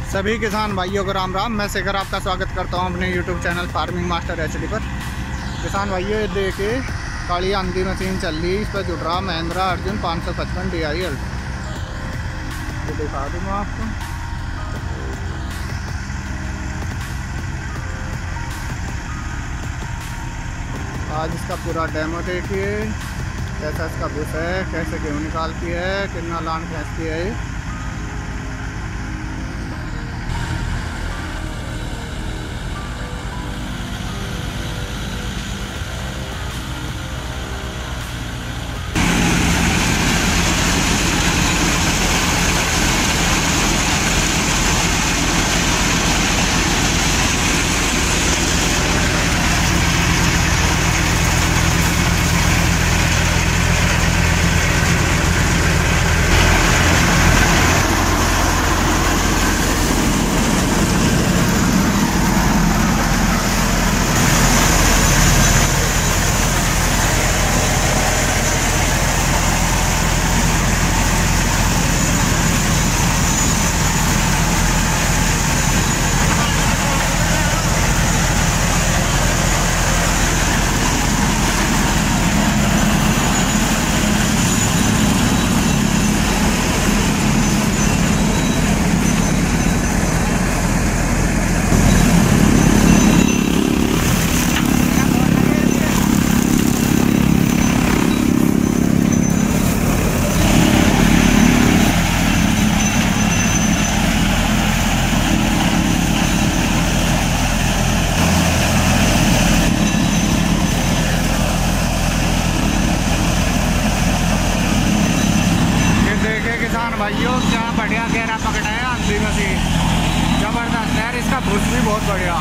सभी किसान भाइयों को राम राम। मैं शेखर आपका स्वागत करता हूं अपने YouTube channel farming master HD पर। किसान भाइयों, ये देखिए काली आंधी मशीन चल रही है, इस पर जुड़ रहा महिंद्रा अर्जुन 555 DI अल्ट्रा। ये दिखा दूँ मैं आपको। आज इसका पूरा डेमो देखिए, कैसा इसका बुश है, कैसे गेहूँ निकालती है, कितना लान खींचती है। भाइयों, क्या बढ़िया गहरा पकड़ा है आंधी मशीन, जबरदस्त है। इसका बुश भी बहुत बढ़िया।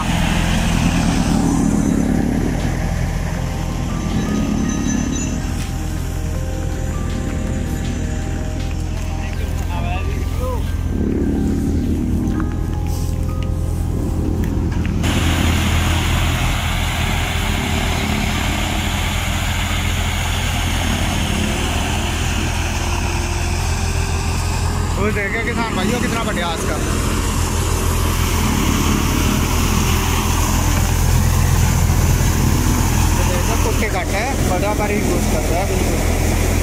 वो देखे किसान भाइयों कितना बढ़िया इसका। देखो कुट्टे काट है, बड़ा बारी यूज कर रहा है बिल्कुल।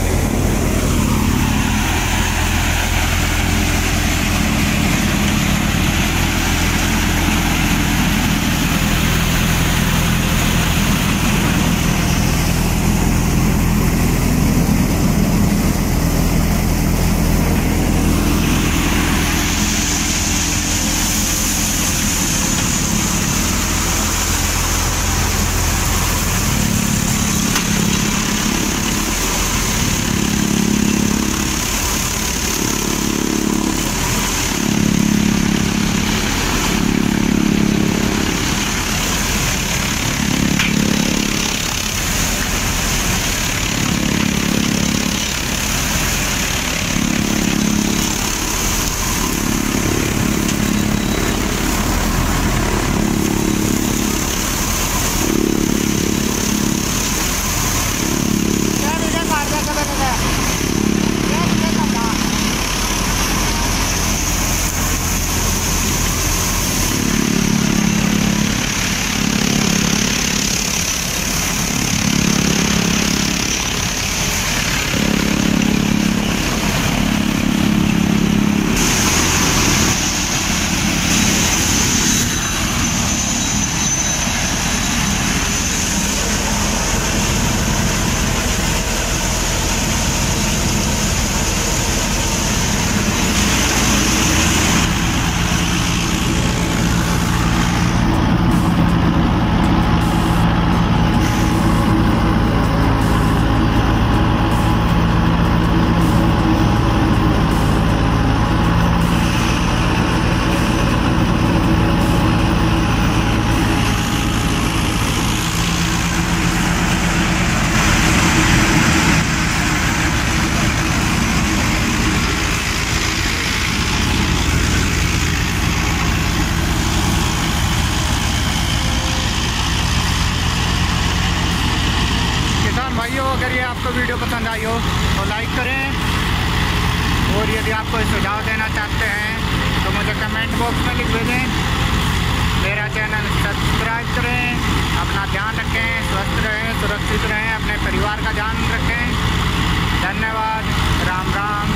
भाइयों, अगर ये आपको वीडियो पसंद आई हो तो लाइक करें, और यदि आप कोई सुझाव देना चाहते हैं तो मुझे कमेंट बॉक्स में लिख भेजें। मेरा चैनल सब्सक्राइब करें। अपना ध्यान रखें, स्वस्थ रहें, सुरक्षित रहें, अपने परिवार का ध्यान रखें। धन्यवाद। राम राम।